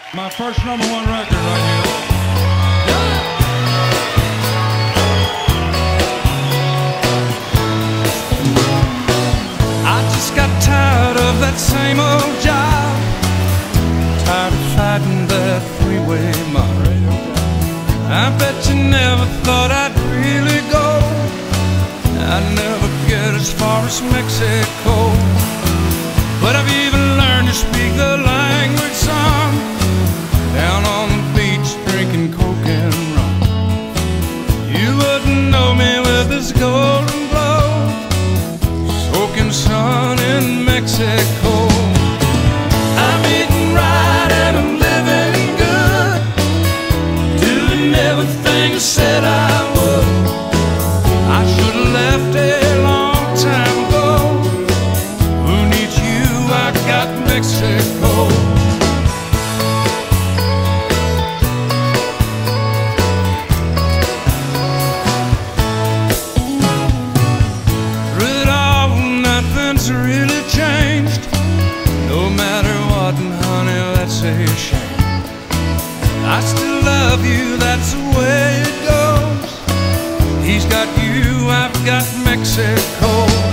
My first #1 record right here. I just got tired of that same old job, tired of fighting that three-way mob. I bet you never thought I'd really go. I'd never get as far as Mexico, but I've even learned to speak the language some, down on the beach drinking coke and rum. You wouldn't know me with this golden glow, soaking sun in Mexico. I'm eating right and I'm living good, doing everything I said I would. I should have left a long time ago. Who needs you? I got Mexico. Through it all, nothing's really changed. No matter what, and honey, that's a shame. I still love you, that's the way it goes. He's got you, I've got Mexico.